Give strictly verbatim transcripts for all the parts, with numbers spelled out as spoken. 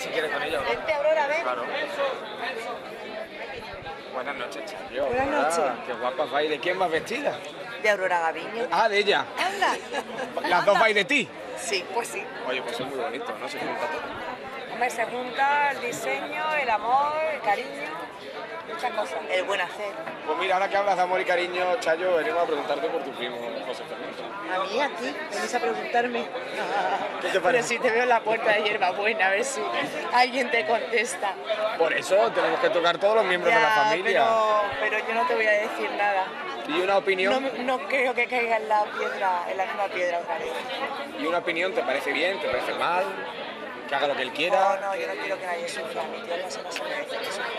si quieres con ella. Vente, Aurora, ven. Claro. Buenas noches, Chayo. Buenas noches. Ah, qué guapa vais. ¿De quién vas vestida? De Aurora Gaviño. Ah, de ella. Anda. Las dos vais de ti. Sí, pues sí. Oye, pues es muy bonito, ¿no? Se junta todo. Hombre, se junta el diseño, el amor, el cariño, muchas cosas. El buen hacer. Pues mira, ahora que hablas de amor y cariño, Chayo, venimos a preguntarte por tu primo, José Fernando. ¿A mí, a ti? ¿Venís a preguntarme? ¿Qué te parece? Pero si te veo en la puerta de Hierbabuena, a ver si alguien te contesta. Por eso tenemos que tocar todos los miembros Ya, de la familia. Pero, pero yo no te voy a decir nada. Y una opinión. No, no creo que caiga en la piedra, en la misma piedra otra vez. Y una opinión, ¿te parece bien? ¿Te parece mal? Que haga lo que él quiera. No, no, yo no quiero que nadie sufra. Mi tío no se, no se merece que sufra.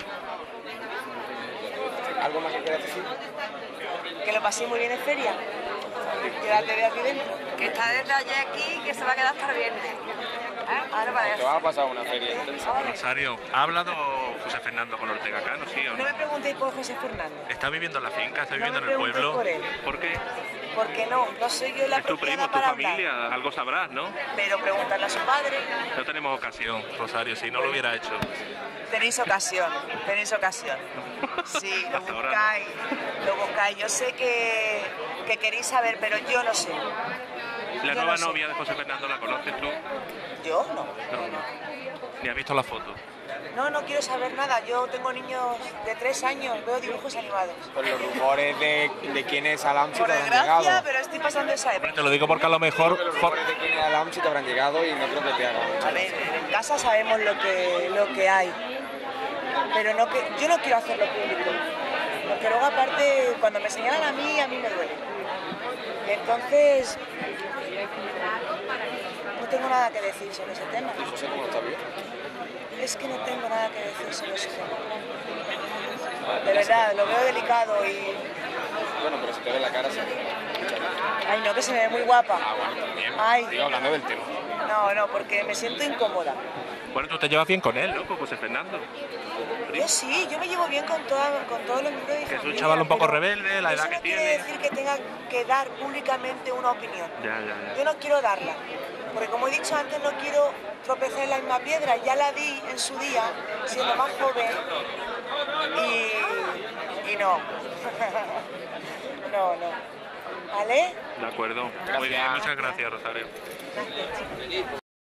¿Algo más que quieras decir? Que lo pasé muy bien en feria. Que la te veo aquí dentro. Que está desde ayer aquí, que se va a quedar hasta el viernes. ¿Eh? Ahora para Te eso. vas a pasar una feria intensa. Rosario, ¿ha hablado José Fernando con Ortega Cano, sí o No no? me preguntéis por José Fernando. ¿Está viviendo en la finca? ¿Está No viviendo me en el preguntes pueblo? por él. ¿Por qué? Porque no, no soy yo la Es tu primo, apropiada tu para hablar. familia, algo sabrás, ¿no? Pero preguntarle a su padre. No tenemos ocasión, Rosario, si no lo hubiera hecho. Tenéis ocasión, tenéis ocasión. Sí, lo Hasta ahora no. buscáis, lo buscáis. Yo sé que, que queréis saber, pero yo no sé. ¿La Yo nueva no sé. novia de José Fernando la conoces tú? ¿Yo? No. No, no. Ni has visto la foto. No, no quiero saber nada. Yo tengo niños de tres años, veo dibujos animados. Pues los rumores de, de quién es Alamsi Por te habrán desgracia, llegado. pero estoy pasando esa época. Te lo digo porque a lo mejor... Los rumores de quién es Alamsi te habrán llegado y no creo que te hagan mucho. A ver, en casa sabemos lo que, lo que hay, pero no que, yo no quiero hacerlo público, porque luego aparte, cuando me señalan a mí, a mí me duele. Entonces, no tengo nada que decir sobre ese tema. ¿Y José cómo lo está bien? Es que no tengo nada que decir sobre ese tema. De verdad, lo veo delicado y... Bueno, pero si te ve la cara, sí. Ay, no, que se me ve muy guapa. Ah, bueno, también. Ay. Sigo hablando del tema. No, no, porque me siento incómoda. Bueno, tú te llevas bien con él, ¿no? Con José Fernando. Yo sí, yo me llevo bien con, toda, con todos los miembros de mi Que es un familia, chaval un poco pero rebelde, la edad eso que no quiere tiene. decir que tenga que dar públicamente una opinión. Ya, ya, Yo no quiero darla, porque como he dicho antes, no quiro tropezar en la misma piedra. Ya la di en su día, siendo más joven, y, y no. No, no. ¿Vale? ya. De acuerdo. Muy bien, muchas gracias, Rosario.